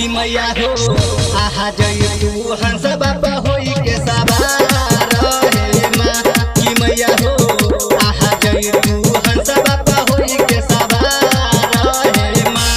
कि मैया हो आहा जय तू हंस बाबा होई के सवार हे माँ कि मैया हो आहा जय तू हंस बाबा होई के सवार हे माँ।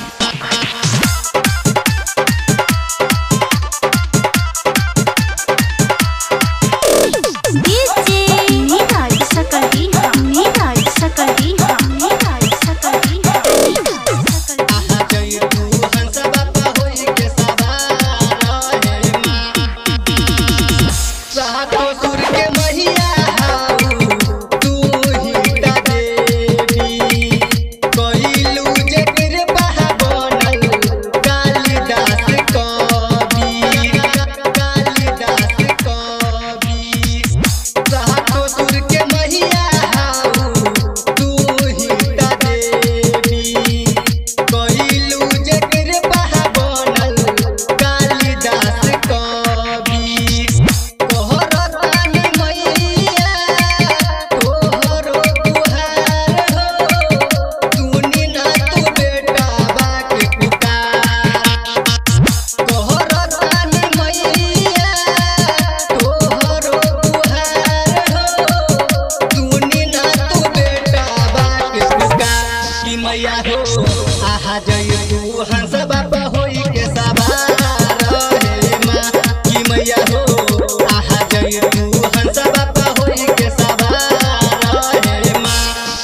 मैया हो आहा जय तू हंस बाबा होई के सवार हे माँ कि मैया हो आहा जय तू हंस बाबा होई के सवार हे माँ।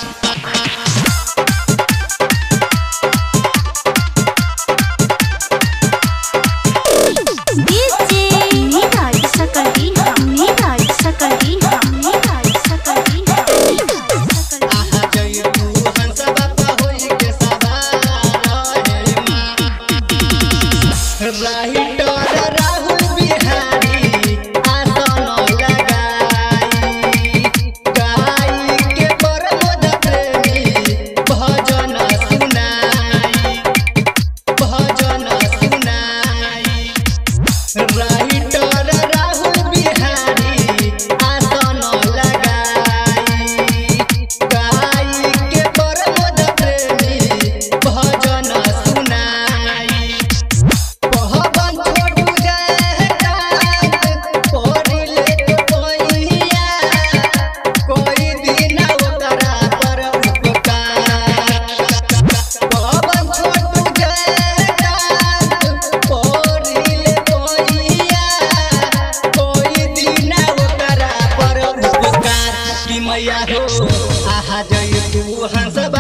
राइटर राहुल बिहारी आसन लगाई गाई के प्रमोद प्रेमी भजन सुनाई राइटर राहुल बिहारी आसन लगाई गाई के प्रमोद प्रेमी भजन सुनाई। मैया हो आहा जय तू हंस